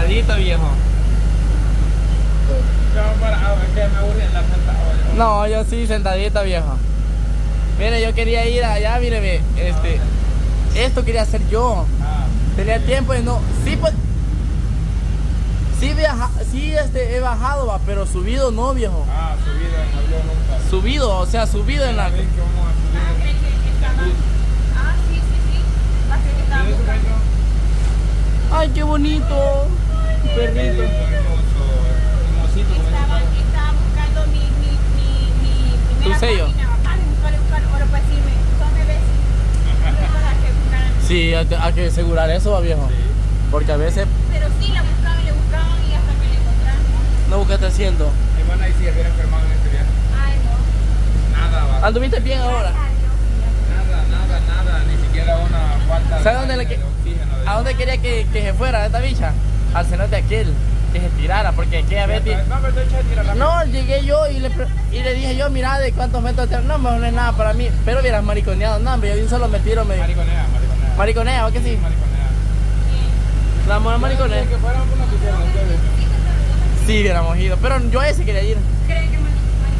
Sentadito, viejo. No, yo sí, sentadito, viejo. Mire, yo quería ir allá, míreme, esto quería hacer yo. Tenía tiempo y no, sí, pues, sí, he bajado, va, pero subido no, viejo. Subido en avión nunca. Subido, o sea, subido en la... Sí. Ay, qué bonito. Perrito. Estaba buscando mi ¿Tu sello? Sí, hay que asegurar eso, va, viejo. Sí. Porque a veces Pero sí, la buscaban y hasta que la encontraron. no buscaste haciendo. Mi hermana ahí sí hubiera enfermado en este viaje. Ay, no. Nada, va. ¿Anduviste bien ahora? Nada, ni siquiera una falta ¿Sabes dónde de oxígeno. ¿A dónde quería que se fuera esta bicha? Al cenote aquel, que se tirara, porque aquella vez... No, pero estoy echando No, llegué yo y le dije yo, mira, ¿de cuántos metros? No, mejor no es nada para mí. Pero hubieras mariconeado, no, hombre, yo solo me tiro, Mariconea. Mariconea, ¿o que sí? Mariconea. La mujer mariconea. Que fueran una oficial, ustedes. Sí, hubiéramos ido, pero yo a ese quería ir. ¿Creen que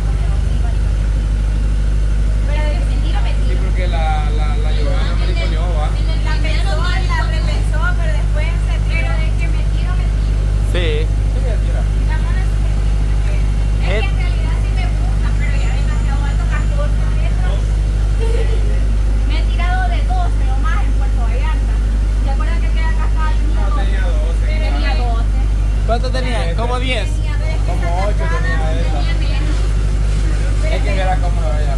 pero de sentido Sí, porque la Giovanna mariconeó, va. la repensó, pero después pero de que me tiro. Sí. Sí, tira. La mona es que en realidad sí me gusta, pero ya demasiado alto, 14 metros. Me he tirado de 12 o más en Puerto Vallarta. ¿Se acuerdan que aquella cascada tenía 12? Tenía 12. ¿Cuánto tenía? Como 10. Como 8 tenía esa. Es que era como ella.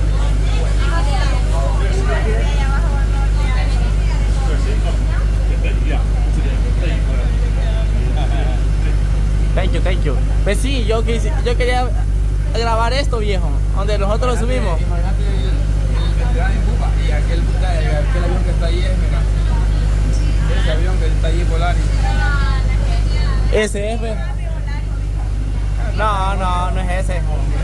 Thank you. Pues sí, yo quería grabar esto, viejo, donde nosotros lo subimos. Imagínate el gran en Cuba y aquel avión que está ahí es, mira. Ese avión que está ahí Volaris. Ese es, pues. No es ese.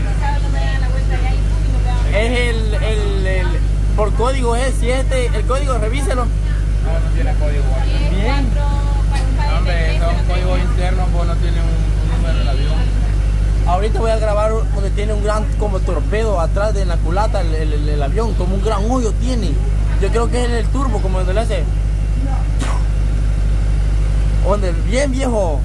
Es el por código es, si el código, revíselo. No tiene código. Bien. Hombre, eso es un código interno, pues no tiene un número del avión. Ahorita voy a grabar donde tiene un gran como torpedo atrás de la culata el avión, como un gran hoyo tiene. Yo creo que es el turbo, como donde le hace. Donde bien viejo.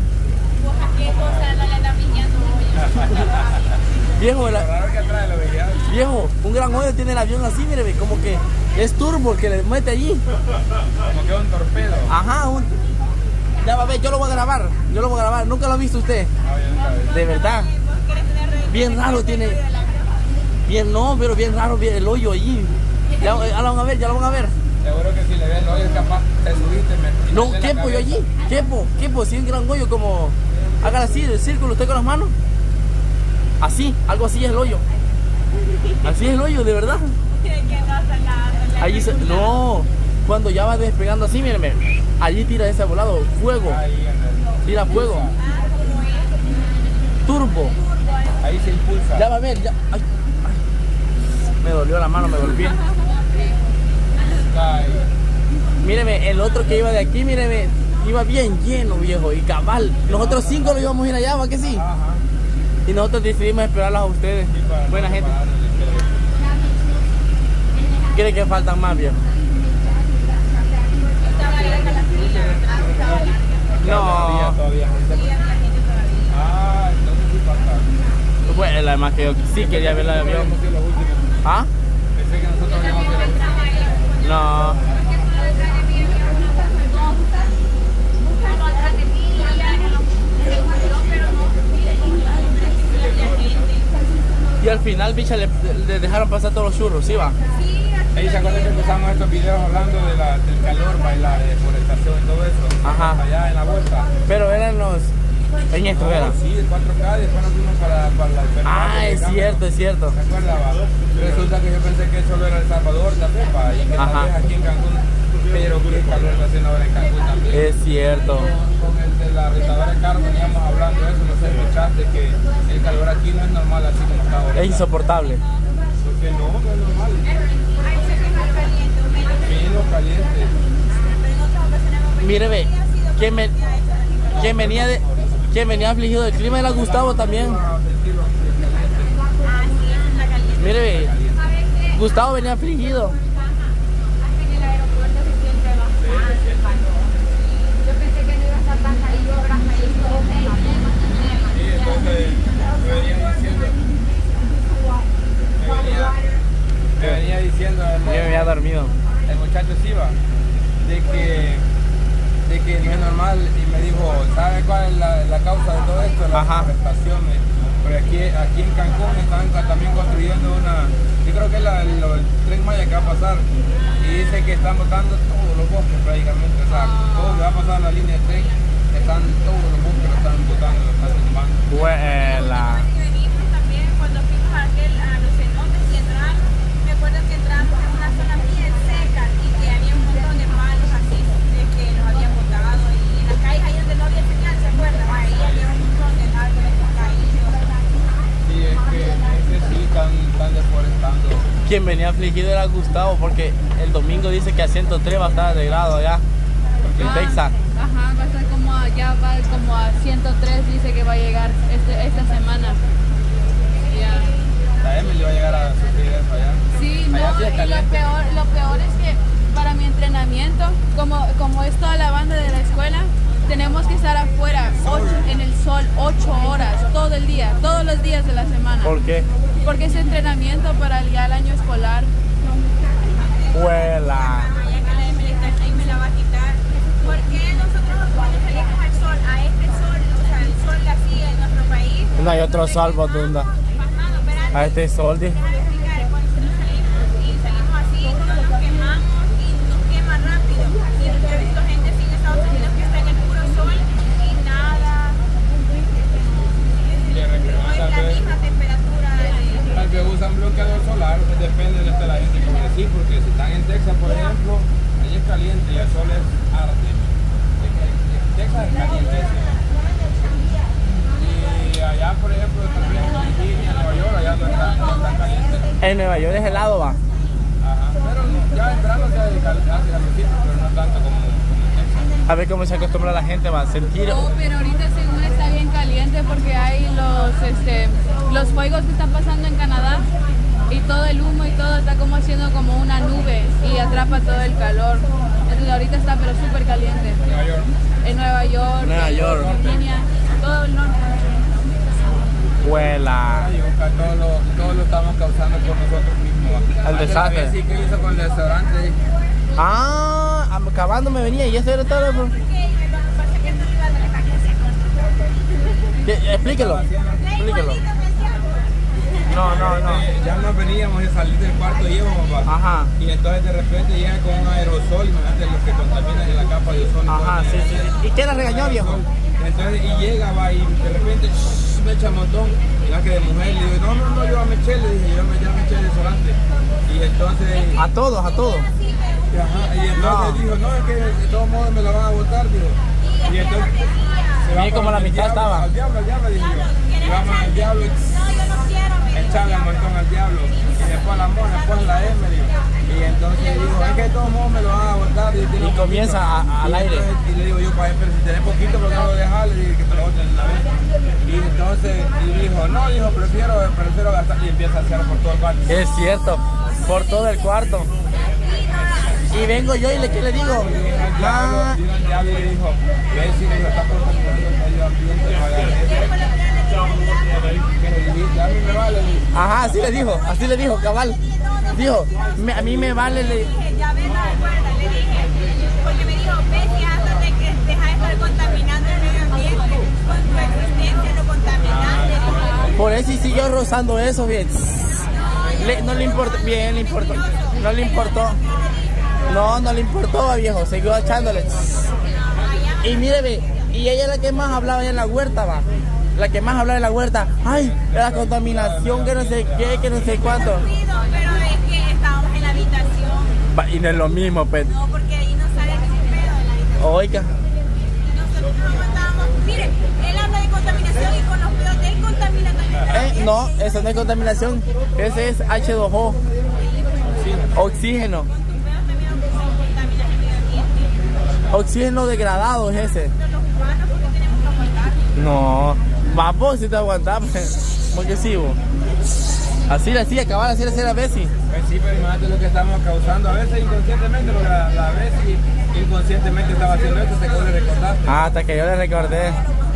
Viejo, viejo, un gran hoyo tiene el avión así, mire, como que es turbo el que le mete allí. Como que un torpedo. Ajá, ya va a ver, yo lo voy a grabar, nunca lo ha visto usted. De verdad. Bien raro tiene. Pero bien raro el hoyo allí. Ya lo van a ver. Seguro que si le ves el hoyo es capaz, te subiste, me No, quepo yo allí, quepo, si es un gran hoyo como, hagan así, el círculo, usted con las manos. Así, algo así es el hoyo. Así es el hoyo, de verdad. Allí no, cuando ya va despegando así, mírenme, allí tira ese volado, fuego. Tira fuego. Turbo. Ahí se impulsa. Ya va a ver, ya. Ay. Me dolió la mano, me golpeé. Míreme, el otro que iba de aquí, míreme, iba bien lleno, viejo, y cabal. Nosotros 5 lo íbamos a ir allá, ¿va que sí? Ajá. Y nosotros decidimos esperarlos a ustedes. Buena gente. ¿Quiere que faltan más, viejo? No. Todavía. Entonces sí falta. Bueno, además que yo sí quería ver el avión. ¿Ah? Pensé que nosotros habíamos sido los últimos. No. Y al final, bicha, le dejaron pasar todos los churros, ¿sí va? Ahí se acuerdan que empezamos estos videos hablando del calor, bailar, de deforestación y todo eso. Ajá. Allá en la vuelta. Pero eran los... En esto No, era. sí, el 4K, después nos fuimos para la Es cierto. ¿Se acuerda? Resulta que yo pensé que solo era El Salvador, también, y que tal vez aquí en Cancún. Pero qué calor está haciendo ahora en Cancún también. Es cierto. Con el de la rentadora de carro veníamos hablando de eso, no sé, escuchaste que el calor aquí no es normal así como está ahora. Es insoportable. Porque no es normal. Menos caliente. Míreme, ¿quién venía de... ¿Quién venía afligido del clima? Era Gustavo también. Mire, ve, Gustavo venía afligido. Hasta en el aeropuerto se siente bastante calor. Yo pensé que no iba a estar tan caliente, pero hasta ahí todo Sí, entonces me venía diciendo Yo me había dormido. el muchacho Siva de que no es normal, y me dijo, ¿sabe cuál es la causa de todo esto? Las deforestaciones. Pero aquí en Cancún están también construyendo yo creo que es el Tren Maya que va a pasar, y dice que están botando todos los bosques prácticamente, o sea, todo que va a pasar la línea de tren, todos los bosques lo están botando, lo están tumbando. También cuando fuimos a los cenotes y entramos, me acuerdo que entramos en una zona bien seca y que había un montón de palos así que nos habían botado, y en las calles ahí donde no había señal, ¿se acuerdan? Ahí había un montón de árboles caídos. Sí, es que sí están deforestando. Quien venía afligido era Gustavo, porque el domingo dice que a 103 va a estar de grado allá en Texas. Ajá, va a estar ya va como a 103, dice que va a llegar esta semana. Ya. La Emily va a llegar a sufrir eso allá. Sí, no, Allá sí es y caliente. lo peor es que para mi entrenamiento, como es toda la banda de la escuela, tenemos que estar afuera en el sol 8 horas, todo el día, todos los días de la semana. ¿Por qué? Porque es entrenamiento para el año escolar. Huela. Ya que la Emily está ahí me la va a quitar. ¿Por qué nosotros cuando salimos al sol, a este sol, o sea, el sol así en nuestro país? No hay otro sol, Botunda. A este sol, Déjame explicar, cuando nosotros salimos así, no nos quemamos y nos quema rápido. Y yo he visto gente así en Estados Unidos que está en el puro sol y nada. No es la misma temperatura. Tal vez usan bloqueador solar, pues depende de la gente como decir, porque si están en Texas, por ejemplo, ahí es caliente y el sol es arde. Texas es caliente. Y allá, por ejemplo, también en Virginia, Nueva York, allá no es tan caliente. En Nueva York es helado, va. Ajá. Pero ya en verano se hace calorcito, pero no tanto como en Texas. A ver cómo se acostumbra la gente, va a sentir. No, pero ahorita según está bien caliente porque hay los fuegos que están pasando en Canadá y todo el humo y todo está como haciendo como una nube y atrapa todo el calor. Entonces ahorita está pero súper caliente. Nueva York. En Nueva York, Virginia, todo el norte. Huela. Todo lo estamos causando por nosotros mismos. El desastre. Sí, ¿qué hizo con el restaurante? Acabando me venía y eso era todo. Pues. Explíquelo. No. Ya nos veníamos de salir del cuarto y íbamos, papá. Ajá. Y entonces de repente llega con un aerosol, imagínate lo que contamina en la capa de ozono. Ajá, sí. ¿Y quién la regañó, viejo? Entonces, y llega, va, y de repente me echa un montón. Ya que de mujer, le digo, no, yo a Michelle, le dije, yo me eché el desodorante. Y entonces... A todos. Ajá, y entonces dijo, no, es que de todos modos me la van a botar, dijo. Y entonces... Mira como la mitad estaba. Al diablo, dije yo. Y vamos al diablo. Echarle un montón al diablo. Y después la mona, después la Emily. Y entonces dijo, es que de todos modos me lo van a botar. Y comienza al aire. Y le digo yo, pero si tenés poquito, ¿por qué no lo dejas? Le dije que te lo boten una vez. Y entonces dijo, no, prefiero gastar. Y empieza a hacer por todo el cuarto. Es cierto, por todo el cuarto. Y vengo yo y ¿qué le digo? El diablo le dijo, ve si le dijo, está contaminando el medio ambiente, no hagas eso. Que le dijiste, a mí me vale. Ajá, así le dijo, cabal. Dijo, a mí me vale. Le dije, ya ves, no recuerda, le dije, porque me dijo, ves y hasta de que deja de estar contaminando el medio ambiente, con tu existencia lo contaminaste. Por eso y siguió rozando eso, bien. No le importó, bien, le importó. No le importó. No le importó, viejo, siguió echándole. Y mire, ve, y ella es la que más hablaba en la huerta, va. La que más hablaba en la huerta. Ay, la contaminación, que no sé qué, que no sé cuánto. Pero es que estábamos en la habitación. Y no es lo mismo, pues. No, porque ahí no sale ningún pedo en la habitación. Oiga. Nosotros nos matábamos. Mire, él habla de contaminación y con los pedos de él contamina también. No, eso no es contaminación. Ese es H2O. Oxígeno. Oxígeno degradado es ese. Los humanos, porque tenemos que aguantar. No, va vos si te aguantás, porque sí, vos. Así, acabar, así a Bessie. Pues sí, pero imagínate lo que estamos causando. A veces inconscientemente, porque la Bessie inconscientemente estaba haciendo eso, te le recordaste. Ah, hasta que yo le recordé. Pero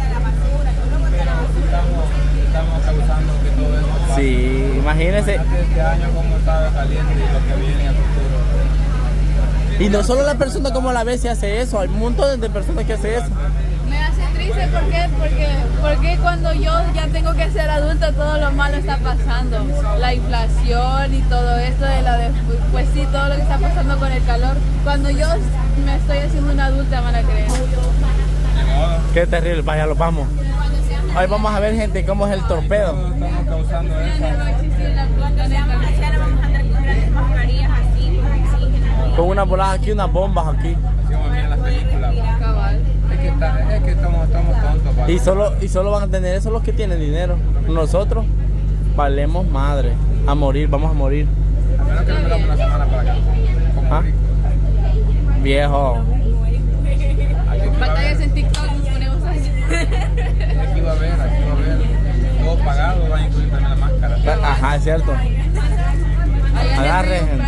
sí estamos causando que todo eso pase. Sí, imagínense. Este año como estaba caliente y lo que viene a futuro. Y no solo la persona como la Bessie hace eso, hay un montón de personas que hacen eso. Me hace triste porque cuando yo ya tengo que ser adulta todo lo malo está pasando. La inflación y todo esto pues sí, todo lo que está pasando con el calor. Cuando yo me estoy haciendo una adulta van a creer. Qué terrible, vaya, los vamos. Hoy vamos a ver, gente, cómo es el torpedo. Estamos causando eso. No va a existir la planta de Vamos a andar con grandes mascarillas así, con oxígeno. Con unas bolas aquí, unas bombas aquí. Así como miran las películas. cabal. Es que estamos tontos. ¿Vale? Y solo van a tener eso los que tienen dinero. Nosotros valemos madre. A morir, vamos a morir. A menos que nos veamos una semana para acá. Como ¿Ah? rico. Viejo. Aquí va a Batallas haber, en TikTok nos ponemos así. aquí va a haber. Todo pagado, va a incluir también la máscara. Ajá, es cierto. Agarre, gente. La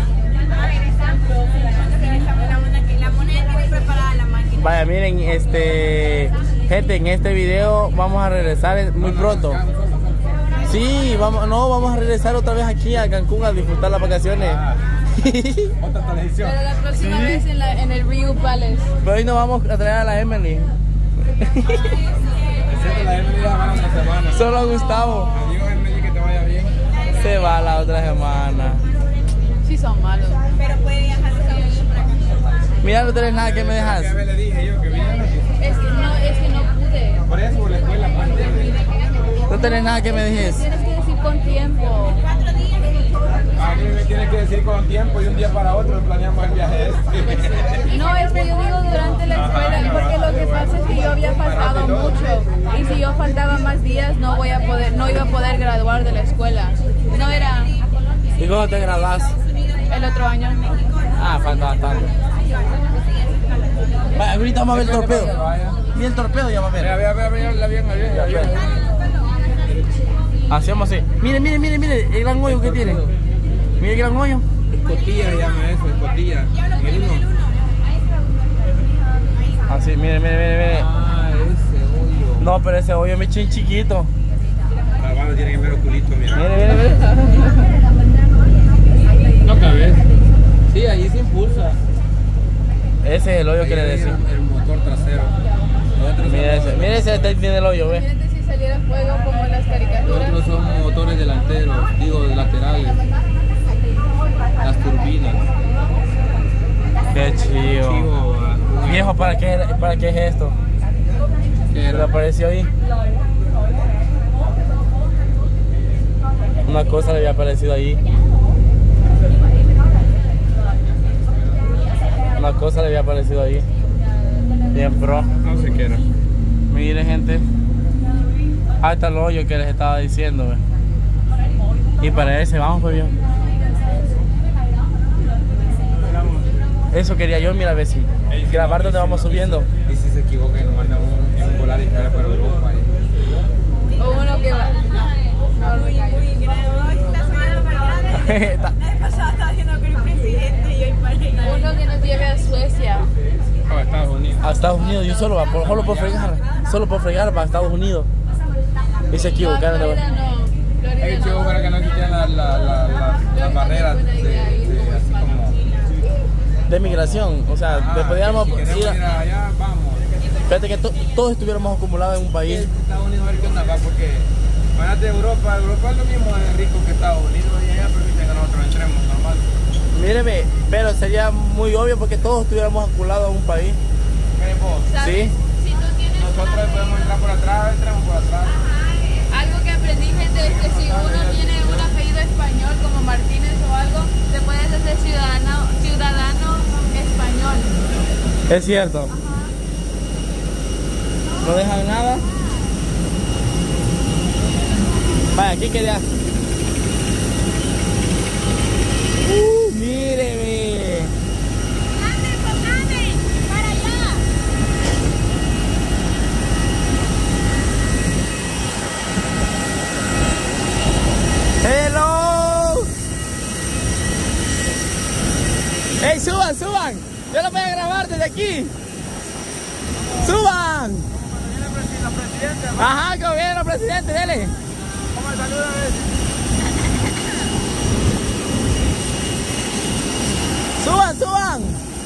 moneda tiene preparada la máquina. Vaya, miren, gente, en este video vamos a regresar muy pronto. Sí, vamos a regresar otra vez aquí a Cancún a disfrutar las vacaciones. Otra televisión. Pero la próxima vez en el Ryu Palace. Pero hoy nos vamos a traer a la Emily. Excepto la Emily la van una semana. Solo a Gustavo. Adiós Emily, que te vaya bien. Se va la otra semana. Sí son malos. Pero puede viajar los amigos para acá. Mira, no tenés nada que me dejas. Que le dije yo que viniera. Es que no pude. Por eso, por la escuela, pues. No tenés nada que me dejes. Tienes que decir con tiempo. 4 días. A mí me tienes que decir con tiempo y un día para otro planeamos el viaje este. No, es que yo digo durante la escuela, porque lo que pasa es que yo había faltado mucho. Y si yo faltaba más días, no iba a poder graduar de la escuela. No era ¿Y cómo te graduás? el otro año. Ah, falta bastante. Vaya, ahorita vamos a ver el torpedo. Mira el torpedo, ya va a ver. Vea la bien. Hacemos así. Mire, el gran hoyo que tiene. Mire el gran hoyo. Escotilla se llama eso, escotilla. El uno. Así, mire. Ah, ese hoyo. No, pero ese hoyo es mi chin chiquito. La banda tiene que ver oculito, mira. Mire. No cabes. Sí, ahí se impulsa. Ese es el hoyo que le decía. El motor trasero. Mire ese tiene el hoyo, ve. Imagínate si saliera fuego como en las Los caricaturas. otros son motores delanteros, digo, laterales. Las turbinas. Qué chido. Chivo, Viejo, ¿para qué es esto? ¿qué ¿Qué le era? apareció ahí? Una cosa le había aparecido ahí. Una cosa le había aparecido ahí. Bien pro. No sé qué era. Mire, gente. Ahí está el hoyo que les estaba diciendo, ve. Y para ese vamos, pues bien. Eso quería yo, mira, a ver si grabar donde vamos subiendo. Y si se equivoca y nos manda un volar y cae para Europa. O uno que va. No, me callo. Está- El pasado estaba haciendo con el presidente y hoy para Uno que nos lleve a Suecia. A Estados Unidos. A Estados Unidos, yo solo por fregar para Estados Unidos. Y se equivocaron de Florida no. Florida Es chivo no. para que no quiten las barreras de así como. de migración. O sea, podíamos si queremos ir ir allá, vamos. fíjate que todos estuviéramos acumulados en un Y país. Estados Unidos a ver qué onda va, porque imagínate Europa es lo mismo de rico que Estados Unidos y allá permiten que nosotros entremos normal. Míreme, pero sería muy obvio porque todos estuviéramos acumulados en un país. ¿Qué vos? ¿Sabes? Sí. Si tú tienes Nosotros podemos entrar por atrás, entramos por atrás. algo que aprendí, gente, es que si uno tiene un apellido español como Martínez o algo, te puedes hacer ciudadano español. Es cierto. No dejan nada. Vaya, aquí quería. Míreme. ¡Para allá! ¡Ey, suban, suban! Yo lo voy a grabar desde aquí. ¡Suban! Ajá, que viene el presidente, dele. ¿Cómo le saluda a veces? ¡Suban, suban!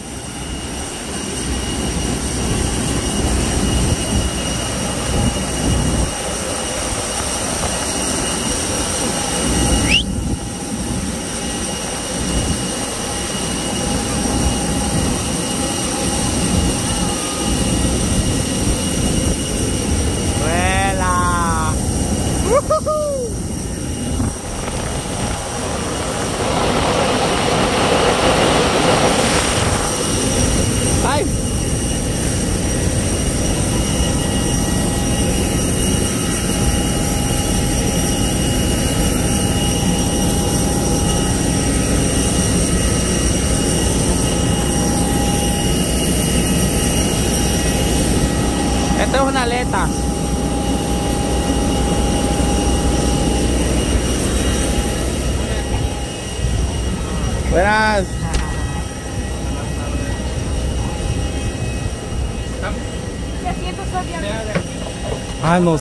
Esta es una aleta. Buenas. Ah, no